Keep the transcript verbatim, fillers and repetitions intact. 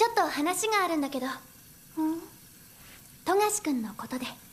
ちょっと話があるんだけど。富樫君のことで。